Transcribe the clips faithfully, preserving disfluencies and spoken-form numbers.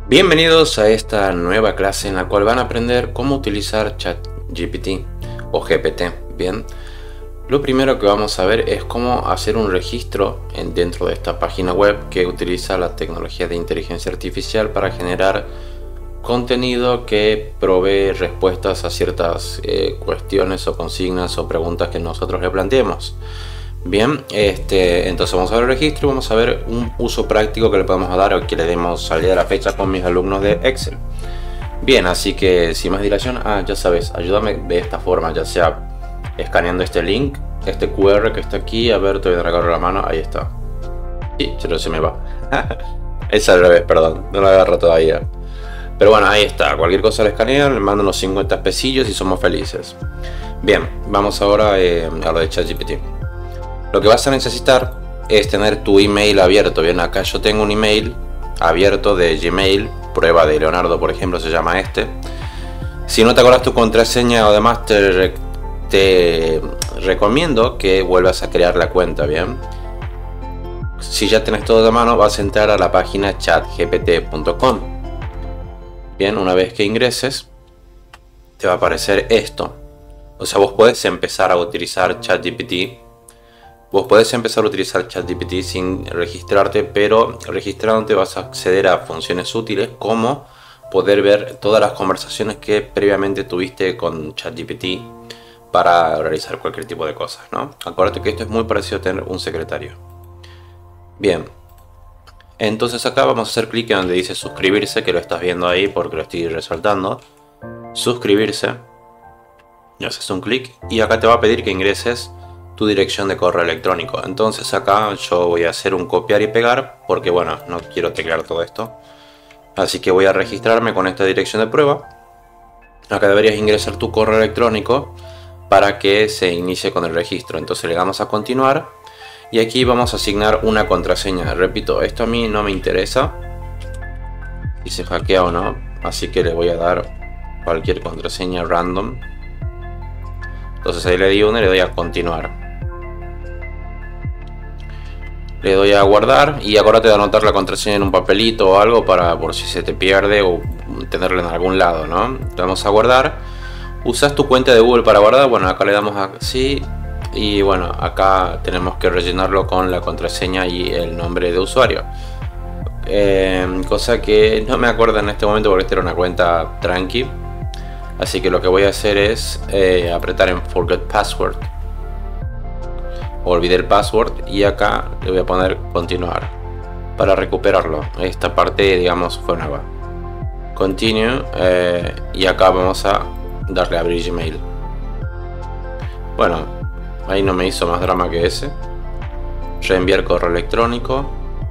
Bienvenidos a esta nueva clase en la cual van a aprender cómo utilizar ChatGPT o G P T. Bien, lo primero que vamos a ver es cómo hacer un registro en, dentro de esta página web que utiliza la tecnología de inteligencia artificial para generar contenido que provee respuestas a ciertas eh, cuestiones o consignas o preguntas que nosotros le planteemos. Bien, este, entonces vamos a ver el registro y vamos a ver un uso práctico que le podemos dar o que le demos salida a la fecha con mis alumnos de Excel. Bien, así que sin más dilación, ah, ya sabes, ayúdame de esta forma, ya sea escaneando este link, este Q R que está aquí. A ver, te voy a agarrar la mano, ahí está. Sí, pero se me va. Es al revés, perdón, no lo agarro todavía. Pero bueno, ahí está, cualquier cosa le escanean, le mandan unos cincuenta pesillos y somos felices. Bien, vamos ahora eh, a lo de ChatGPT. Lo que vas a necesitar es tener tu email abierto. Bien, acá yo tengo un email abierto de Gmail, prueba de Leonardo, por ejemplo, se llama este. Si no te acuerdas tu contraseña o demás, te, te recomiendo que vuelvas a crear la cuenta, bien. Si ya tenés todo de mano, vas a entrar a la página chat G P T punto com. Bien, una vez que ingreses, te va a aparecer esto. O sea, vos podés empezar a utilizar ChatGPT. Vos podés empezar a utilizar ChatGPT sin registrarte, pero registrándote vas a acceder a funciones útiles como poder ver todas las conversaciones que previamente tuviste con ChatGPT para realizar cualquier tipo de cosas, ¿no? Acuérdate que esto es muy parecido a tener un secretario. Bien, entonces acá vamos a hacer clic en donde dice suscribirse, que lo estás viendo ahí porque lo estoy resaltando. Suscribirse. Y haces un clic y acá te va a pedir que ingreses tu dirección de correo electrónico. Entonces acá yo voy a hacer un copiar y pegar porque bueno, no quiero teclear todo esto, así que voy a registrarme con esta dirección de prueba. Acá deberías ingresar tu correo electrónico para que se inicie con el registro. Entonces le damos a continuar y aquí vamos a asignar una contraseña. Repito, esto a mí no me interesa si se hackea o no, así que le voy a dar cualquier contraseña random. Entonces ahí le di una y le doy a continuar. Le doy a guardar y acuérdate de anotar la contraseña en un papelito o algo para por si se te pierde o tenerla en algún lado, ¿no? Le damos a guardar. Usas tu cuenta de Google para guardar. Bueno, acá le damos a sí. Y bueno, acá tenemos que rellenarlo con la contraseña y el nombre de usuario. Eh, cosa que no me acuerdo en este momento porque esta era una cuenta tranqui. Así que lo que voy a hacer es eh, apretar en Forget Password. Olvidé el password y acá le voy a poner continuar para recuperarlo. Esta parte, digamos, fue nueva. Continue eh, y acá vamos a darle a abrir Gmail. Bueno, ahí no me hizo más drama que ese. Reenviar correo electrónico.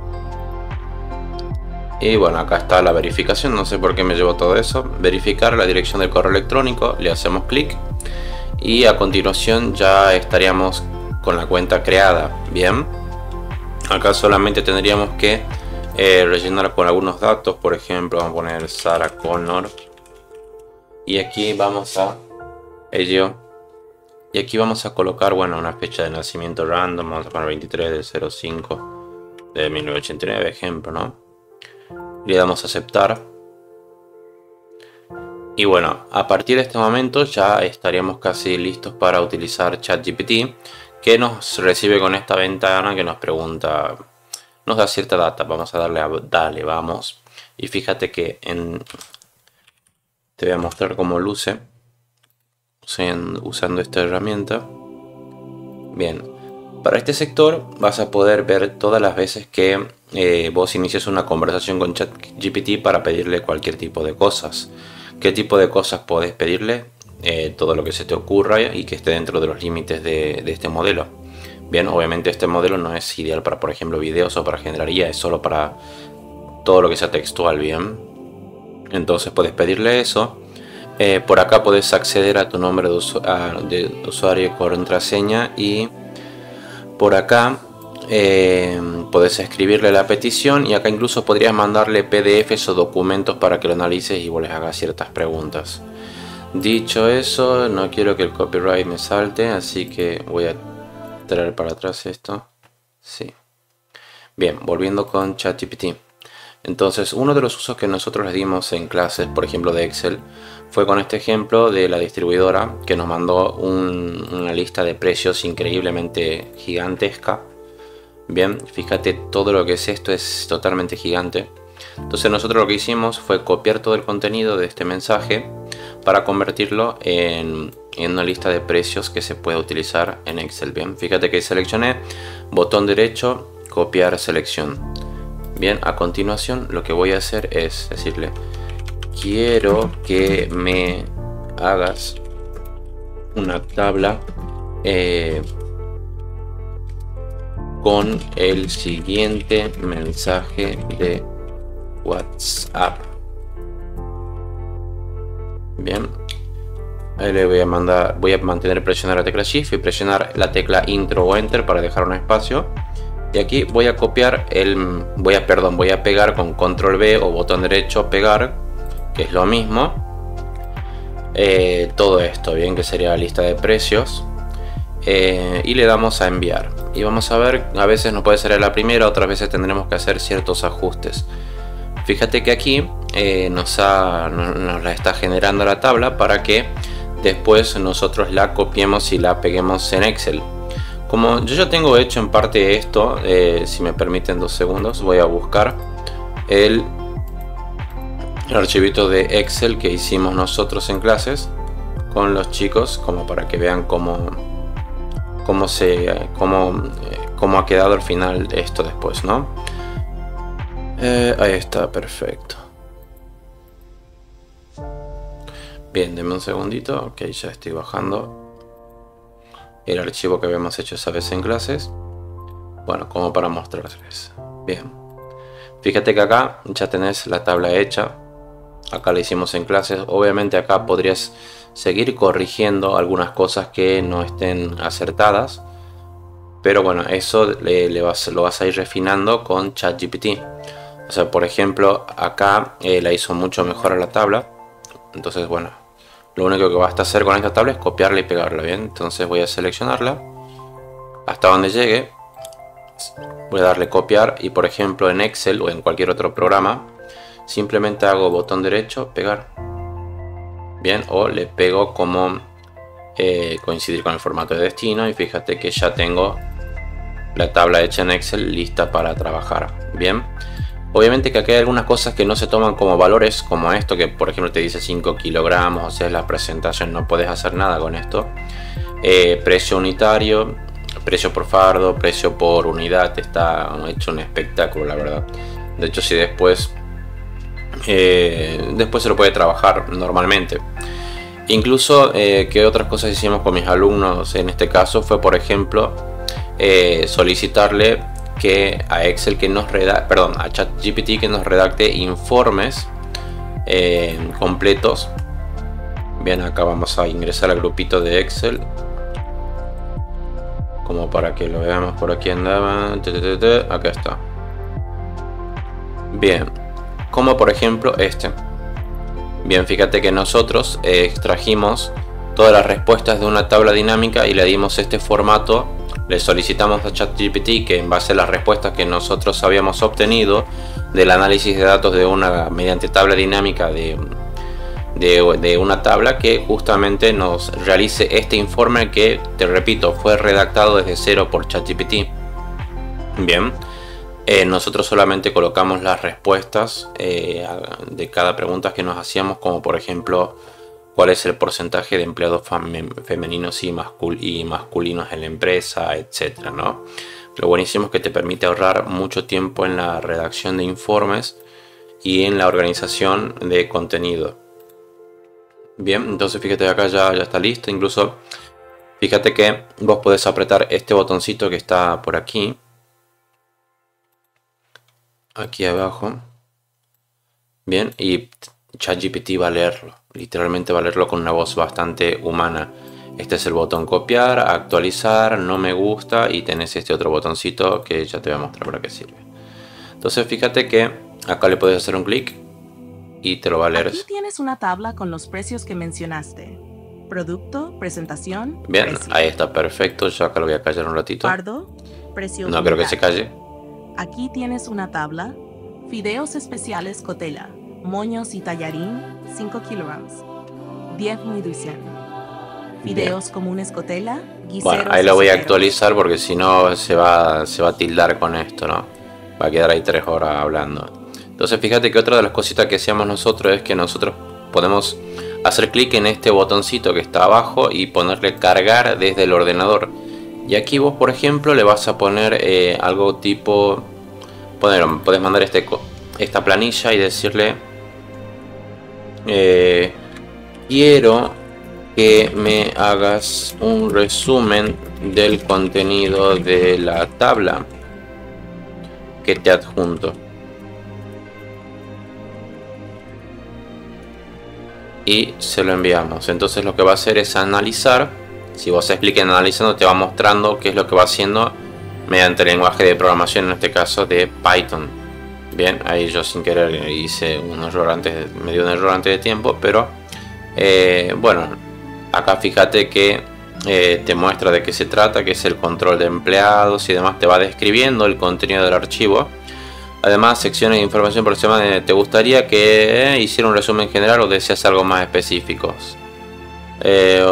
Y bueno, acá está la verificación, no sé por qué me llevó todo eso. Verificar la dirección del correo electrónico, le hacemos clic y a continuación ya estaríamos con la cuenta creada. Bien, acá solamente tendríamos que eh, rellenar con algunos datos. Por ejemplo, vamos a poner Sarah Connor y aquí vamos a ello y aquí vamos a colocar, bueno, una fecha de nacimiento random. Vamos a poner veintitrés del cero cinco de mil novecientos ochenta y nueve, ejemplo, ¿no? Le damos a aceptar y bueno, a partir de este momento ya estaríamos casi listos para utilizar ChatGPT, que nos recibe con esta ventana que nos pregunta, nos da cierta data. Vamos a darle a dale, vamos, y fíjate que en te voy a mostrar cómo luce usando esta herramienta. Bien, para este sector vas a poder ver todas las veces que eh, vos inicias una conversación con ChatGPT para pedirle cualquier tipo de cosas. ¿Qué tipo de cosas podés pedirle? Eh, todo lo que se te ocurra y que esté dentro de los límites de, de este modelo. Bien, obviamente este modelo no es ideal para, por ejemplo, videos o para generar I A, es solo para todo lo que sea textual, bien. Entonces puedes pedirle eso. Eh, por acá puedes acceder a tu nombre de, usu a, de usuario y contraseña y por acá eh, podés escribirle la petición y acá incluso podrías mandarle P D Fs o documentos para que lo analices y vos les hagas ciertas preguntas. Dicho eso, no quiero que el copyright me salte, así que voy a traer para atrás esto. Sí. Bien, volviendo con ChatGPT. Entonces, uno de los usos que nosotros les dimos en clases, por ejemplo de Excel, fue con este ejemplo de la distribuidora que nos mandó un, una lista de precios increíblemente gigantesca. Bien, fíjate, todo lo que es esto es totalmente gigante. Entonces nosotros lo que hicimos fue copiar todo el contenido de este mensaje para convertirlo en, en una lista de precios que se puede utilizar en Excel. Bien, fíjate que seleccioné botón derecho, copiar selección. Bien, a continuación lo que voy a hacer es decirle: quiero que me hagas una tabla eh, con el siguiente mensaje de WhatsApp. Bien, ahí le voy a mandar, voy a mantener presionar la tecla Shift y presionar la tecla Intro o Enter para dejar un espacio. Y aquí voy a copiar el, voy a, perdón, voy a pegar con Control V o botón derecho pegar, que es lo mismo. Eh, todo esto, bien, que sería la lista de precios. Eh, y le damos a enviar. Y vamos a ver, a veces no puede ser la primera, otras veces tendremos que hacer ciertos ajustes. Fíjate que aquí eh, nos, ha, nos, nos la está generando la tabla para que después nosotros la copiemos y la peguemos en Excel. Como yo ya tengo hecho en parte esto, eh, si me permiten dos segundos, voy a buscar el, el archivito de Excel que hicimos nosotros en clases con los chicos, como para que vean cómo, cómo, se, cómo, eh, cómo ha quedado al final esto después, ¿no? Eh, ahí está, perfecto. Bien, denme un segundito, ok, ya estoy bajando el archivo que habíamos hecho esa vez en clases. Bueno, como para mostrarles. Bien, fíjate que acá ya tenés la tabla hecha. Acá la hicimos en clases. Obviamente acá podrías seguir corrigiendo algunas cosas que no estén acertadas, pero bueno, eso le, le vas, lo vas a ir refinando con ChatGPT. O sea, por ejemplo, acá eh, la hizo mucho mejor a la tabla. Entonces, bueno, lo único que basta hacer con esta tabla es copiarla y pegarla, ¿bien? Entonces voy a seleccionarla hasta donde llegue. Voy a darle copiar y, por ejemplo, en Excel o en cualquier otro programa, simplemente hago botón derecho, pegar. Bien, o le pego como eh, coincidir con el formato de destino y fíjate que ya tengo la tabla hecha en Excel lista para trabajar. Bien. Obviamente que aquí hay algunas cosas que no se toman como valores, como esto que por ejemplo te dice cinco kilogramos, o sea, es la presentación, no puedes hacer nada con esto. Eh, precio unitario, precio por fardo, precio por unidad, está hecho un espectáculo, la verdad. De hecho, si después, eh, después se lo puede trabajar normalmente. Incluso, eh, que otras cosas hicimos con mis alumnos en este caso fue, por ejemplo, eh, solicitarle que a Excel que nos redacte, perdón, a ChatGPT que nos redacte informes eh, completos. Bien, acá vamos a ingresar al grupito de Excel, como para que lo veamos. Por aquí andaba, acá está. Bien, como por ejemplo este. Bien, fíjate que nosotros eh, extrajimos todas las respuestas de una tabla dinámica y le dimos este formato. Le solicitamos a ChatGPT que en base a las respuestas que nosotros habíamos obtenido del análisis de datos de una mediante tabla dinámica de, de, de una tabla, que justamente nos realice este informe que, te repito, fue redactado desde cero por ChatGPT. Bien, eh, nosotros solamente colocamos las respuestas eh, de cada pregunta que nos hacíamos, como por ejemplo cuál es el porcentaje de empleados femeninos y, mascul y masculinos en la empresa, etcétera, ¿no? Lo buenísimo es que te permite ahorrar mucho tiempo en la redacción de informes y en la organización de contenido. Bien, entonces fíjate, acá ya, ya está listo. Incluso fíjate que vos podés apretar este botoncito que está por aquí, aquí abajo. Bien, y ChatGPT va a leerlo. Literalmente va a leerlo con una voz bastante humana. Este es el botón copiar, actualizar, no me gusta, y tenés este otro botoncito que ya te voy a mostrar para qué sirve. Entonces fíjate que acá le puedes hacer un clic y te lo va a leer. Aquí tienes una tabla con los precios que mencionaste. Producto, presentación, bien, precio. Ahí está, perfecto. Yo acá lo voy a callar un ratito. Fardo, precio. No creo que se calle. Aquí tienes una tabla. Fideos especiales Cotella, moños y tallarín, cinco kilogramos. diez muy dulce. Fideos Bien. comunes Cotella, guiseros. Bueno, ahí lo voy a y actualizar porque si no se va, se va a tildar con esto, ¿no? Va a quedar ahí tres horas hablando. Entonces fíjate que otra de las cositas que hacíamos nosotros es que nosotros podemos hacer clic en este botoncito que está abajo y ponerle cargar desde el ordenador. Y aquí vos, por ejemplo, le vas a poner eh, algo tipo... Poner, podés mandar este, esta planilla y decirle... Eh, quiero que me hagas un resumen del contenido de la tabla que te adjunto. Y se lo enviamos. Entonces lo que va a hacer es analizar. Si vos haces clic en analizando, te va mostrando qué es lo que va haciendo mediante el lenguaje de programación, en este caso de Python. Bien, ahí yo sin querer hice un error antes, me dio un error antes de tiempo, pero eh, bueno, acá fíjate que eh, te muestra de qué se trata, que es el control de empleados y demás, te va describiendo el contenido del archivo. Además, secciones de información por semana. ¿Te gustaría que hiciera un resumen general o deseas algo más específico? Eh,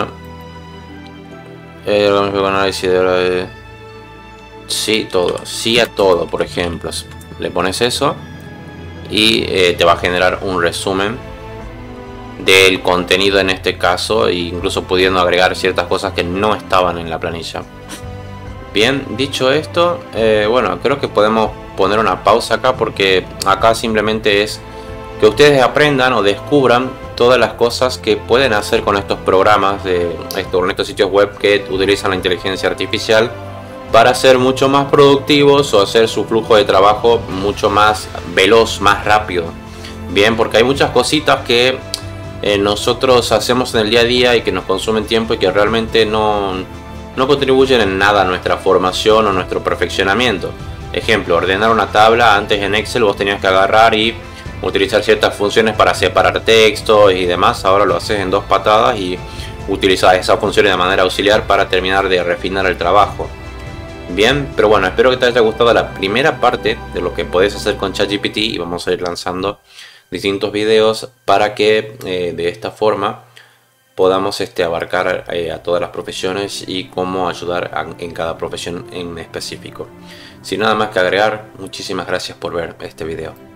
eh, sí, todo. Sí a todo, por ejemplo. Le pones eso y eh, te va a generar un resumen del contenido en este caso, e incluso pudiendo agregar ciertas cosas que no estaban en la planilla. Bien, dicho esto, eh, bueno, creo que podemos poner una pausa acá porque acá simplemente es que ustedes aprendan o descubran todas las cosas que pueden hacer con estos programas de estos, con estos sitios web que utilizan la inteligencia artificial para ser mucho más productivos o hacer su flujo de trabajo mucho más veloz, más rápido. Bien, porque hay muchas cositas que eh, nosotros hacemos en el día a día y que nos consumen tiempo y que realmente no, no contribuyen en nada a nuestra formación o nuestro perfeccionamiento. Ejemplo, ordenar una tabla. Antes en Excel vos tenías que agarrar y utilizar ciertas funciones para separar textos y demás. Ahora lo haces en dos patadas y utilizas esas funciones de manera auxiliar para terminar de refinar el trabajo. Bien, pero bueno, espero que te haya gustado la primera parte de lo que podés hacer con ChatGPT y vamos a ir lanzando distintos videos para que eh, de esta forma podamos este, abarcar eh, a todas las profesiones y cómo ayudar a, en cada profesión en específico. Sin nada más que agregar, muchísimas gracias por ver este video.